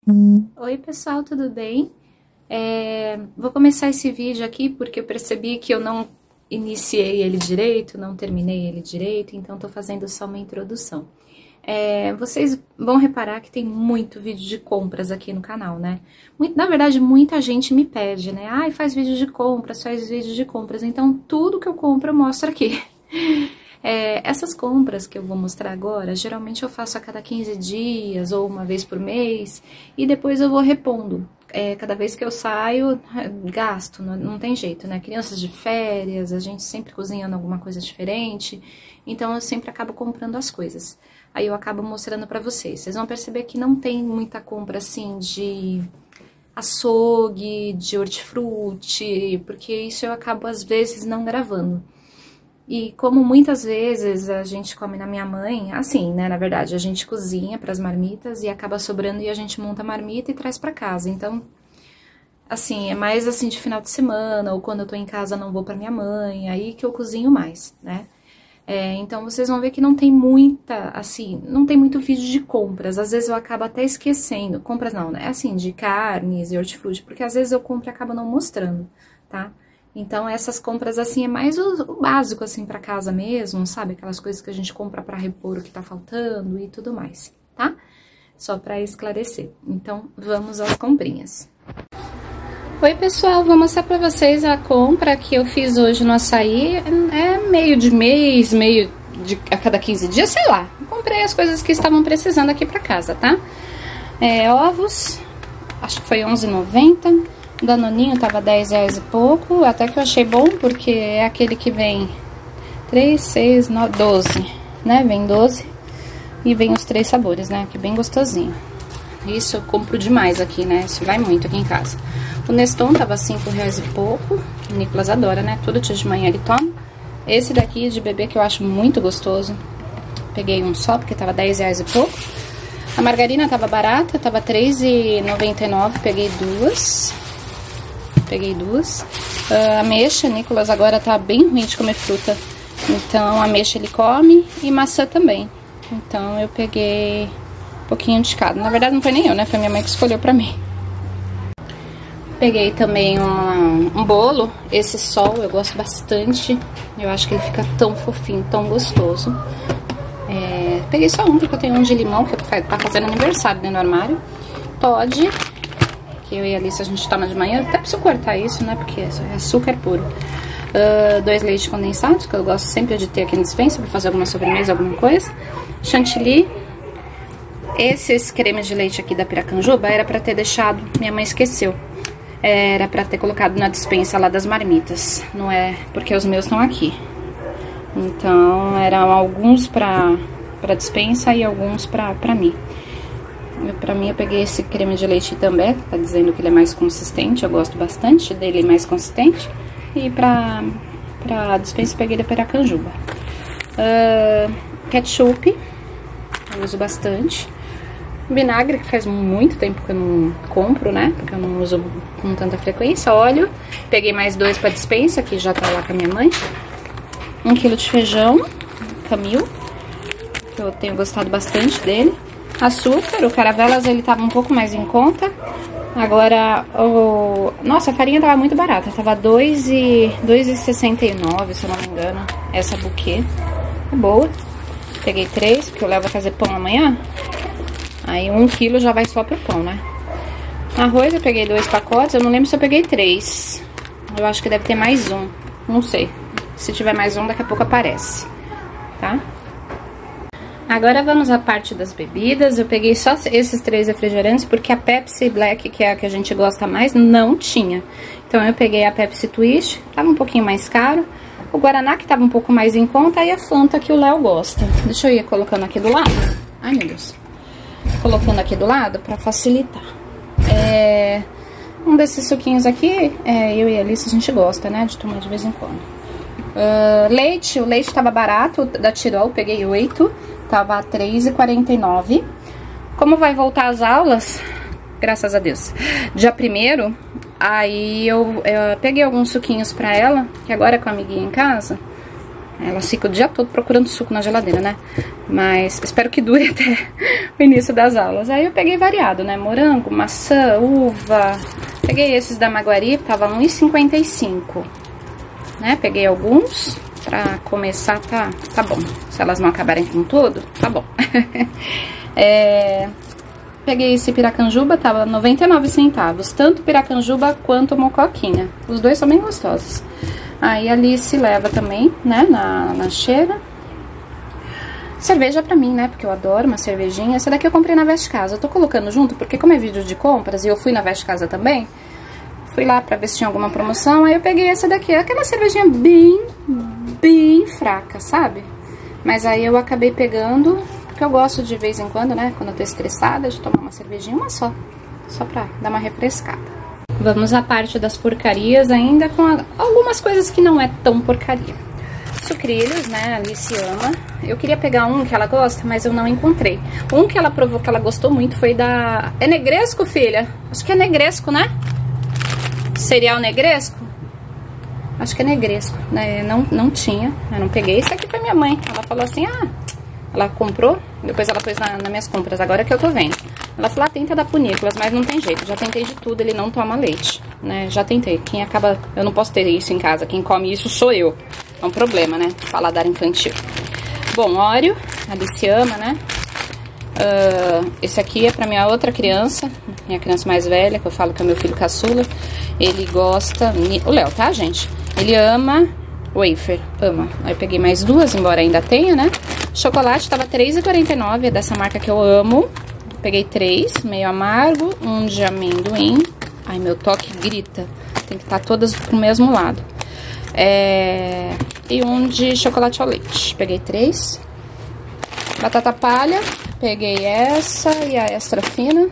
Oi pessoal, tudo bem? Vou começar esse vídeo aqui porque eu percebi que eu não iniciei ele direito, não terminei ele direito, então tô fazendo só uma introdução. Vocês vão reparar que tem muito vídeo de compras aqui no canal, né? Na verdade, muita gente me pede, né? Ai, faz vídeo de compras, faz vídeo de compras, então tudo que eu compro eu mostro aqui. Essas compras que eu vou mostrar agora, geralmente eu faço a cada 15 dias ou uma vez por mês e depois eu vou repondo. Cada vez que eu saio, gasto, não tem jeito, né? Crianças de férias, a gente sempre cozinhando alguma coisa diferente, então eu sempre acabo comprando as coisas. Aí eu acabo mostrando pra vocês. Vocês vão perceber que não tem muita compra assim de açougue, de hortifruti, porque isso eu acabo às vezes não gravando. E como muitas vezes a gente come na minha mãe, assim, né, na verdade, a gente cozinha pras marmitas e acaba sobrando e a gente monta a marmita e traz pra casa. Então, assim, é mais assim de final de semana, ou quando eu tô em casa não vou pra minha mãe, aí que eu cozinho mais, né? Então vocês vão ver que não tem muita, assim, não tem muito vídeo de compras, às vezes eu acabo até esquecendo, compras não, né, assim, de carnes e hortifruti, porque às vezes eu compro e acabo não mostrando, tá? Então, essas compras, assim, é mais o básico, assim, pra casa mesmo, sabe? Aquelas coisas que a gente compra pra repor o que tá faltando e tudo mais, tá? Só pra esclarecer. Então, vamos às comprinhas. Oi, pessoal, vou mostrar pra vocês a compra que eu fiz hoje no açaí. É meio de mês, a cada 15 dias, sei lá. Comprei as coisas que estavam precisando aqui pra casa, tá? Ovos, acho que foi R$11,90. Danoninho tava R$10 e pouco, até que eu achei bom, porque é aquele que vem 3, 6, 9, 12, né? Vem 12 e vem os 3 sabores, né? Que é bem gostosinho. Isso eu compro demais aqui, né? Isso vai muito aqui em casa. O Neston tava R$5 e pouco, o Nicolas adora, né? Todo dia de manhã ele toma. Esse daqui de bebê que eu acho muito gostoso. Peguei um só, porque tava R$10 e pouco. A margarina tava barata, tava R$3,99, peguei duas. Ameixa, Nicolas agora tá bem ruim de comer fruta, então ameixa ele come e maçã também. Então eu peguei um pouquinho de cada. Na verdade não foi nem eu, né? Foi minha mãe que escolheu pra mim. Peguei também um bolo, esse sol eu gosto bastante. Eu acho que ele fica tão fofinho, tão gostoso. Peguei só um, porque eu tenho um de limão que tá fazendo aniversário, né, no armário. Toddy, que eu e a Alice a gente toma de manhã, até preciso cortar isso, né, porque é açúcar puro. 2 leites condensados, que eu gosto sempre de ter aqui na despensa, pra fazer alguma sobremesa, alguma coisa. Chantilly. Esses cremes de leite aqui da Piracanjuba era pra ter deixado, minha mãe esqueceu. Era pra ter colocado na despensa lá das marmitas, não é, porque os meus estão aqui. Então, eram alguns pra despensa e alguns pra mim. Pra mim, eu peguei esse creme de leite também, tá dizendo que ele é mais consistente, eu gosto bastante dele mais consistente. E pra dispensa, eu peguei da Piracanjuba. Ketchup, eu uso bastante. Vinagre, que faz muito tempo que eu não compro, né, porque eu não uso com tanta frequência. Óleo, peguei mais 2 pra dispensa, que já tá lá com a minha mãe. 1 quilo de feijão, Camil, que eu tenho gostado bastante dele. Açúcar, o Caravelas ele tava um pouco mais em conta. Agora, nossa, a farinha tava muito barata, tava R$2,69, se eu não me engano. Essa buquê é boa. Peguei 3, porque o Léo vai fazer pão amanhã. Aí 1 quilo já vai só pro pão, né? Arroz eu peguei 2 pacotes, eu não lembro se eu peguei 3. Eu acho que deve ter mais um, não sei. Se tiver mais um, daqui a pouco aparece, tá? Agora vamos à parte das bebidas. Eu peguei só esses 3 refrigerantes porque a Pepsi Black, que é a que a gente gosta mais, não tinha. Então eu peguei a Pepsi Twist, tava um pouquinho mais caro. O Guaraná, que tava um pouco mais em conta, e a Fanta, que o Léo gosta. Deixa eu ir colocando aqui do lado. Ai, meu Deus. Colocando aqui do lado pra facilitar. Um desses suquinhos aqui, eu e a Alice, a gente gosta, né, de tomar de vez em quando. Leite, o leite tava barato, da Tirol, peguei 8. Tava R$3,49. Como vai voltar as aulas, graças a Deus, dia 1º, aí eu peguei alguns suquinhos pra ela, que agora com a amiguinha em casa, Elas ficam o dia todo procurando suco na geladeira, né? Mas espero que dure até o início das aulas. Aí eu peguei variado, né? Morango, maçã, uva. Peguei esses da Maguari, tava R$1,55, né? Peguei alguns pra começar, tá bom. Se elas não acabarem com tudo, tá bom. Peguei esse piracanjuba, tava 99 centavos. Tanto piracanjuba quanto mocoquinha. Os dois são bem gostosos. Aí a Alice leva também, né, na cheira. Cerveja pra mim, né, porque eu adoro uma cervejinha. Essa daqui eu comprei na Veste Casa. Eu tô colocando junto porque como é vídeo de compras e eu fui na Veste Casa também, fui lá pra ver se tinha alguma promoção, aí eu peguei essa daqui. Aquela cervejinha bem fraca, sabe? Mas aí eu acabei pegando, porque eu gosto de vez em quando, né, quando eu tô estressada, de tomar uma cervejinha, uma só pra dar uma refrescada. Vamos à parte das porcarias ainda, com algumas coisas que não é tão porcaria. Sucrilhos, né, a Alice ama. Eu queria pegar um que ela gosta, mas eu não encontrei. Um que ela provou que ela gostou muito foi da... É Negresco, filha? Acho que é Negresco, né? Cereal Negresco? Acho que é Negresco, né? Não tinha, eu não peguei. Esse aqui foi minha mãe. Ela falou assim, ela comprou, depois ela pôs nas minhas compras, agora que eu tô vendo. Ela falou, tenta dar pro Nicolas, mas não tem jeito, já tentei de tudo, ele não toma leite, né? Já tentei, eu não posso ter isso em casa, quem come isso sou eu. É um problema, né? Paladar infantil. Bom, Oreo, a Alice ama, né? Esse aqui é pra minha outra criança, minha criança mais velha, que eu falo que é meu filho caçula. Ele gosta, o Léo, tá, gente? Ele ama wafer, ama. Aí eu peguei mais duas, embora ainda tenha, né? Chocolate tava R$3,49, é dessa marca que eu amo. Peguei 3, meio amargo, um de amendoim. Ai, meu toque grita. Tem que estar todas pro mesmo lado. E um de chocolate ao leite. Peguei 3. Batata palha. Peguei essa e a extra fina.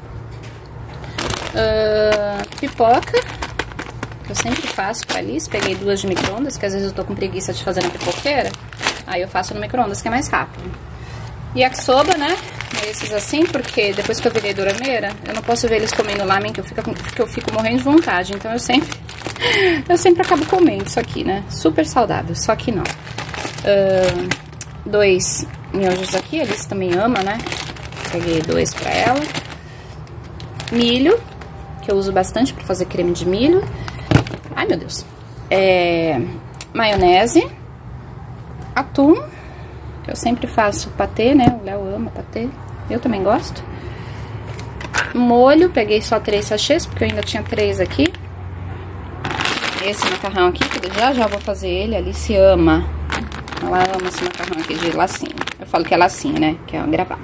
Pipoca, que eu sempre faço pra Alice. Peguei 2 de micro-ondas, que às vezes eu tô com preguiça de fazer na pipoqueira. Aí eu faço no micro-ondas, que é mais rápido. Yakisoba, né? Esses assim, porque depois que eu virei dorameira, eu não posso ver eles comendo lamen, que eu fico morrendo de vontade. Então eu sempre acabo comendo isso aqui, né? Super saudável, só que não. 2 miojos aqui, a Alice também ama, né? Peguei 2 pra ela. Milho, que eu uso bastante pra fazer creme de milho. Ai, meu Deus. Maionese. Atum, que eu sempre faço patê, né? O Léo ama patê. Eu também gosto. Molho, peguei só 3 sachês, porque eu ainda tinha 3 aqui. Esse macarrão aqui, que já vou fazer ele. A Alice ama. Ela ama esse macarrão aqui de lacinho. Eu falo que é lacinho, né? Que é uma gravata.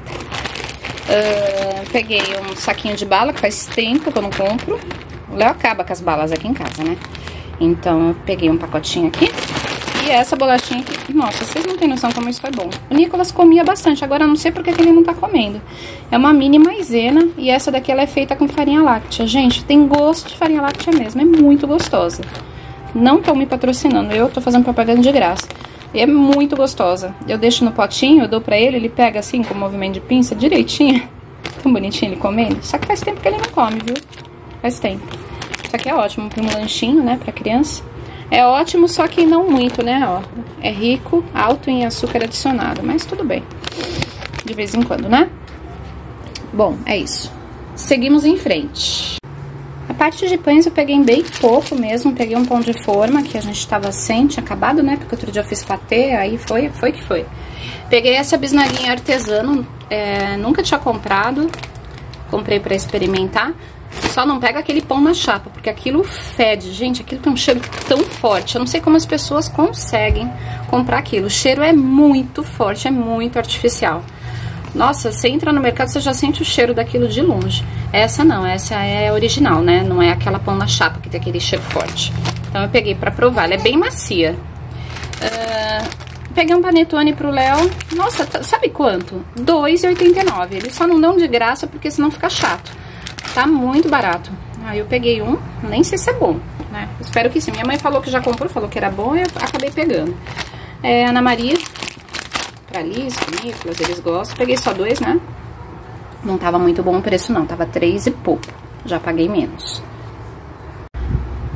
Peguei um saquinho de bala, que faz tempo que eu não compro. O Léo acaba com as balas aqui em casa, né? Então eu peguei um pacotinho aqui. E essa bolachinha aqui, nossa, vocês não tem noção como isso foi bom. O Nicolas comia bastante, agora eu não sei porque que ele não tá comendo. É uma mini maisena e essa daqui ela é feita com farinha láctea. Gente, tem gosto de farinha láctea mesmo, é muito gostosa. Não tô me patrocinando, eu tô fazendo propaganda de graça. E é muito gostosa. Eu deixo no potinho, eu dou pra ele, ele pega assim com o movimento de pinça direitinho. Tão bonitinho ele comendo. Só que faz tempo que ele não come, viu? Faz tempo. Isso aqui é ótimo pra um lanchinho, né, pra criança. É ótimo, só que não muito, né, ó. É rico, alto em açúcar adicionado, mas tudo bem. De vez em quando, né? Bom, é isso. Seguimos em frente. A parte de pães eu peguei bem pouco mesmo. Peguei um pão de forma, que a gente tava sem, tinha acabado, né? Porque outro dia eu fiz patê, aí foi que foi. Peguei essa bisnaguinha artesano, nunca tinha comprado. Comprei pra experimentar. Só não pega aquele pão na chapa, porque aquilo fede. Gente, aquilo tem um cheiro tão forte. Eu não sei como as pessoas conseguem comprar aquilo. O cheiro é muito forte, é muito artificial. Nossa, você entra no mercado, você já sente o cheiro daquilo de longe. Essa não, essa é original, né? Não é aquela pão na chapa que tem aquele cheiro forte. Então eu peguei pra provar, ela é bem macia. Peguei um panetone pro Léo. Nossa, sabe quanto? R$2,89. Eles só não dão de graça porque senão fica chato. Tá muito barato. Aí eu peguei um, nem sei se é bom, né? Espero que sim. Minha mãe falou que já comprou, falou que era bom e eu acabei pegando. Ana Maria, pra Liz, pro Nicolas, eles gostam. Peguei só 2, né? Não tava muito bom o preço não, tava 3 e pouco. Já paguei menos.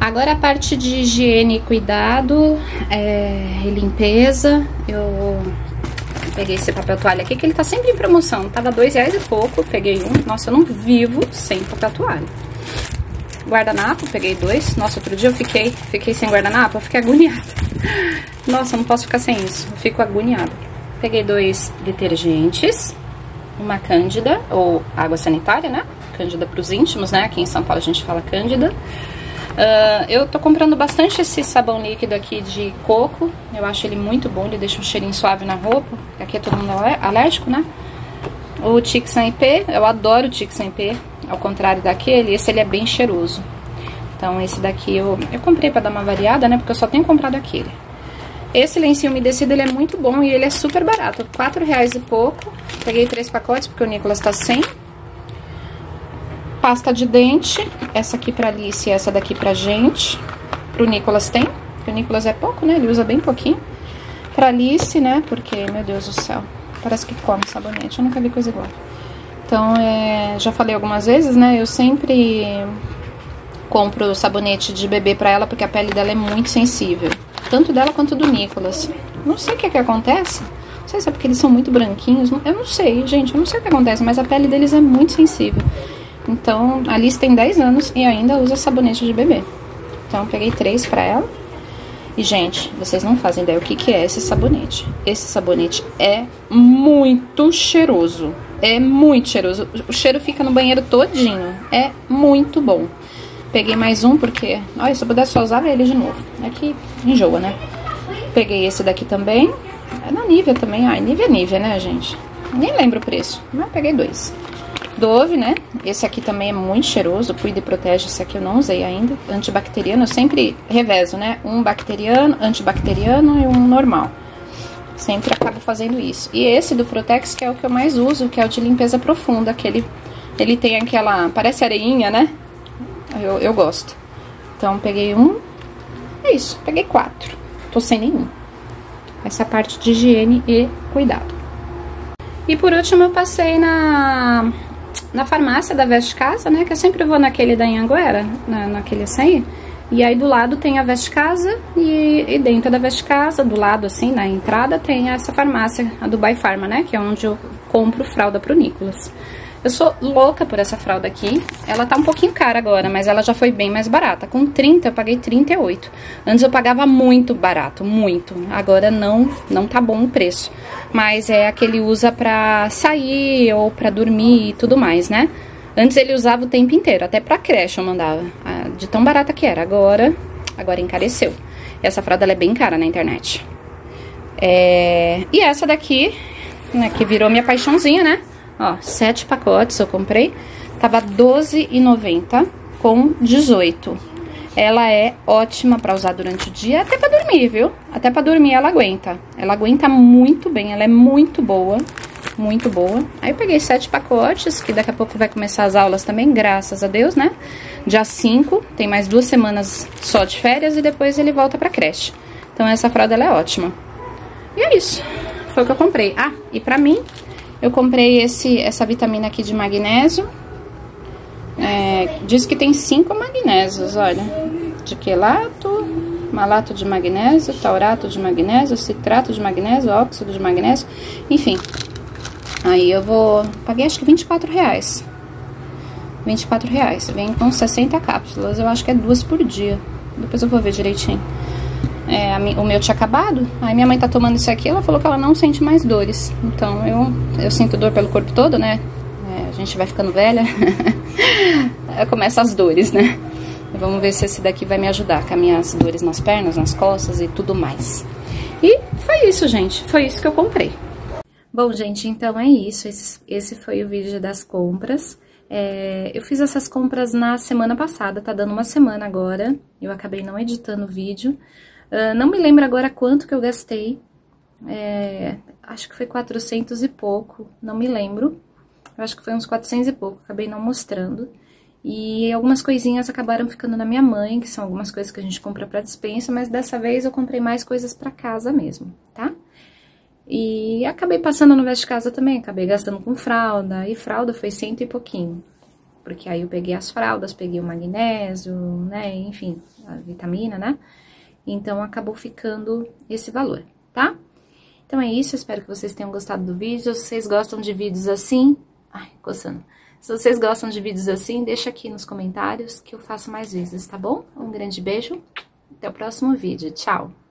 Agora a parte de higiene e cuidado e limpeza, eu peguei esse papel toalha aqui, que ele tá sempre em promoção, tava R$2 e pouco, peguei um. Nossa, eu não vivo sem papel toalha. Guardanapo, peguei 2. Nossa, outro dia eu fiquei sem guardanapo, eu fiquei agoniada. Nossa, eu não posso ficar sem isso, eu fico agoniada. Peguei 2 detergentes, uma Cândida, ou água sanitária, né? Cândida pros íntimos, né? Aqui em São Paulo a gente fala Cândida. Eu tô comprando bastante esse sabão líquido aqui de coco, eu acho ele muito bom, ele deixa um cheirinho suave na roupa, aqui é todo mundo alérgico, né? O Tixan IP, eu adoro o Tixan IP, ao contrário daquele, esse ele é bem cheiroso. Então esse daqui eu comprei pra dar uma variada, né, porque eu só tenho comprado aquele. Esse lencinho umedecido, ele é muito bom e ele é super barato, R$4 e pouco. Peguei 3 pacotes porque o Nicolas tá sem. Pasta de dente, essa aqui pra Alice e essa daqui pra gente. Pro Nicolas tem, porque o Nicolas é pouco, né, ele usa bem pouquinho. Pra Alice, né, porque, meu Deus do céu, parece que come sabonete, eu nunca vi coisa igual. Então, já falei algumas vezes, né, eu sempre compro sabonete de bebê pra ela, porque a pele dela é muito sensível. Tanto dela quanto do Nicolas. Não sei o que acontece, não sei se é porque eles são muito branquinhos, eu não sei, gente, eu não sei o que acontece, mas a pele deles é muito sensível. Então, a Alice tem 10 anos e ainda usa sabonete de bebê. Então, eu peguei 3 pra ela. E, gente, vocês não fazem ideia o que é esse sabonete. Esse sabonete é muito cheiroso. É muito cheiroso. O cheiro fica no banheiro todinho. É muito bom. Peguei mais um porque... Olha, se eu pudesse só usar ele de novo. É que enjoa, né? Peguei esse daqui também. É da Nivea também. Ai, Nivea, né, gente? Nem lembro o preço. Mas peguei 2. Dove, né? Esse aqui também é muito cheiroso, Cuida e Protege, esse aqui eu não usei ainda. Antibacteriano, eu sempre revezo, né? Um bacteriano, antibacteriano e um normal. Sempre acabo fazendo isso. E esse do Protex, que é o que eu mais uso, que é o de limpeza profunda, que ele tem aquela, parece areinha, né? Eu gosto. Então, peguei um. É isso, peguei 4. Tô sem nenhum. Essa parte de higiene e cuidado. E por último, eu passei na farmácia da Veste Casa, né, que eu sempre vou naquele da Anhanguera, naquele açaí. E aí do lado tem a Veste Casa e dentro da Veste Casa, do lado assim, na entrada, tem essa farmácia, a Dubai Pharma, né, que é onde eu compro fralda pro Nicolas. Eu sou louca por essa fralda aqui, ela tá um pouquinho cara agora, mas ela já foi bem mais barata. Com 30 eu paguei 38. Antes eu pagava muito barato, muito. Agora não tá bom o preço. Mas é a que ele usa pra sair ou pra dormir e tudo mais, né? Antes ele usava o tempo inteiro, até pra creche eu mandava, de tão barata que era. Agora encareceu. Essa fralda ela é bem cara na internet. E essa daqui, né, que virou minha paixãozinha, né? Ó, 7 pacotes eu comprei, tava R$12,90 com 18. Ela é ótima pra usar durante o dia, até pra dormir, viu? Até pra dormir ela aguenta. Ela aguenta muito bem, ela é muito boa, muito boa. Aí eu peguei 7 pacotes, que daqui a pouco vai começar as aulas também, graças a Deus, né? Dia 5, tem mais 2 semanas só de férias e depois ele volta pra creche. Então essa fralda ela é ótima. E é isso, foi o que eu comprei. Ah, e pra mim... Eu comprei essa vitamina aqui de magnésio. Diz que tem 5 magnésios, olha. De quelato, malato de magnésio, taurato de magnésio, citrato de magnésio, óxido de magnésio, enfim. Aí eu paguei acho que R$24. R$24. Vem com 60 cápsulas, eu acho que é 2 por dia. Depois eu vou ver direitinho. O meu tinha acabado, aí minha mãe tá tomando isso aqui, ela falou que ela não sente mais dores. Então eu sinto dor pelo corpo todo, né? A gente vai ficando velha, começa as dores, né? Vamos ver se esse daqui vai me ajudar com as minhas dores nas pernas, nas costas e tudo mais. E foi isso, gente, foi isso que eu comprei. Bom, gente, então é isso, esse foi o vídeo das compras. Eu fiz essas compras na semana passada, tá dando uma semana agora, eu acabei não editando o vídeo. Não me lembro agora quanto que eu gastei, acho que foi 400 e pouco, não me lembro, eu acho que foi uns 400 e pouco, acabei não mostrando. E algumas coisinhas acabaram ficando na minha mãe, que são algumas coisas que a gente compra pra despensa, mas dessa vez eu comprei mais coisas pra casa mesmo, tá? E acabei passando no Veste Casa também, acabei gastando com fralda, e fralda foi 100 e pouquinho. porque aí eu peguei as fraldas, peguei o magnésio, né, enfim, a vitamina, né? Então, acabou ficando esse valor, tá? Então, é isso, espero que vocês tenham gostado do vídeo. Se vocês gostam de vídeos assim... Ai, coçando. Se vocês gostam de vídeos assim, deixa aqui nos comentários que eu faço mais vezes, tá bom? Um grande beijo, até o próximo vídeo. Tchau!